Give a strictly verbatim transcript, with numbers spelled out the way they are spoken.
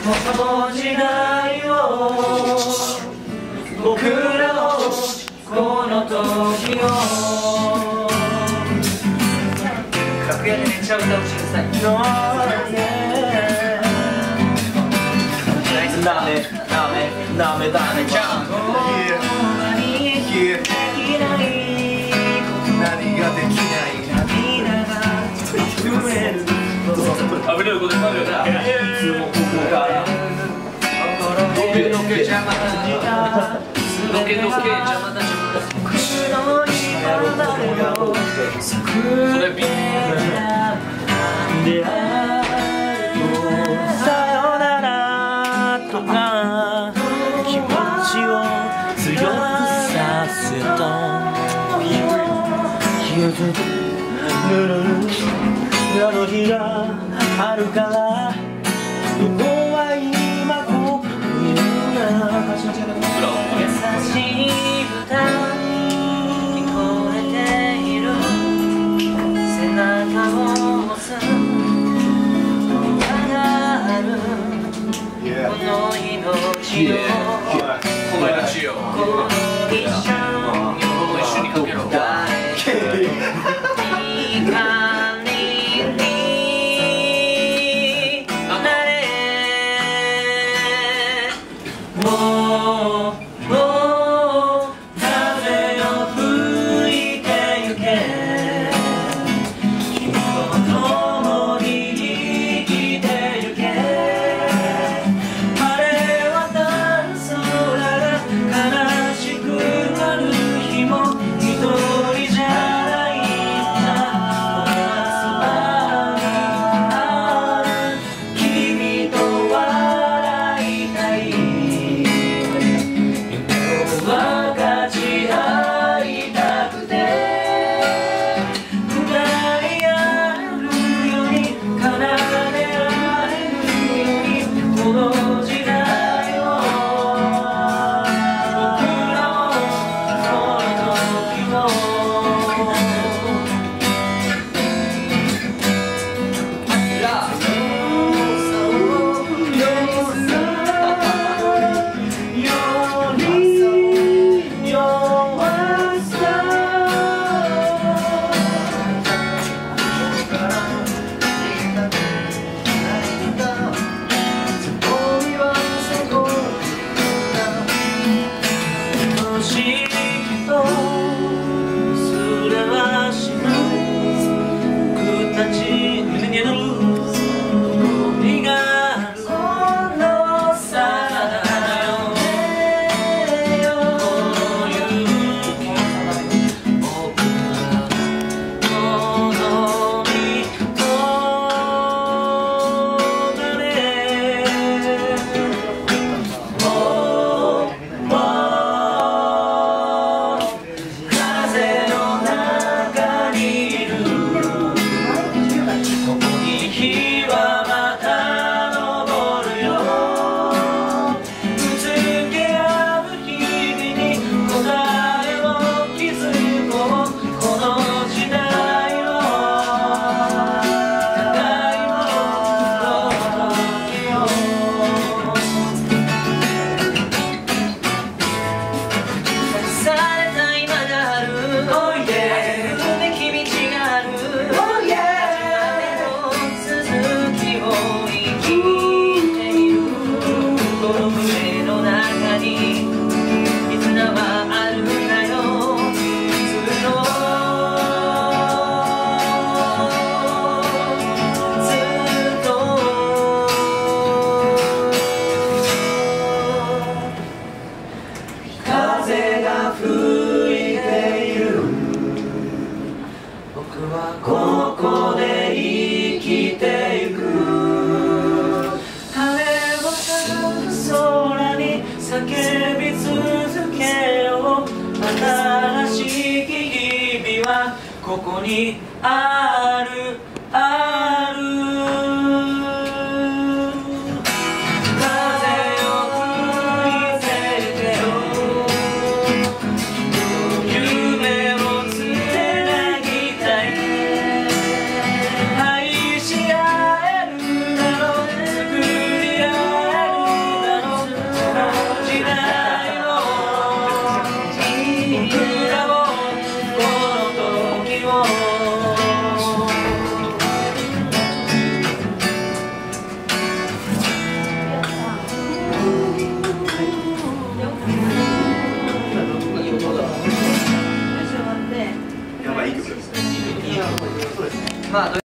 この時代を僕らをこの時を楽屋でめっちゃ歌うしください。ダメダメダメダメちゃん何ができない涙が震えるあぶれることになるよな。いつもここからロケロケ邪魔だロケロケ邪魔だ邪魔だそれビールさよならとか気持ちを強くさせたあの日があるから向こうは今ここにいるんだ優しい歌聞こえている背中を押すあるこの命をこの命をこの一緒にかけろここで生きてゆく羽を咲く空に叫び続けよう新しい日々はここにあるある「 まあ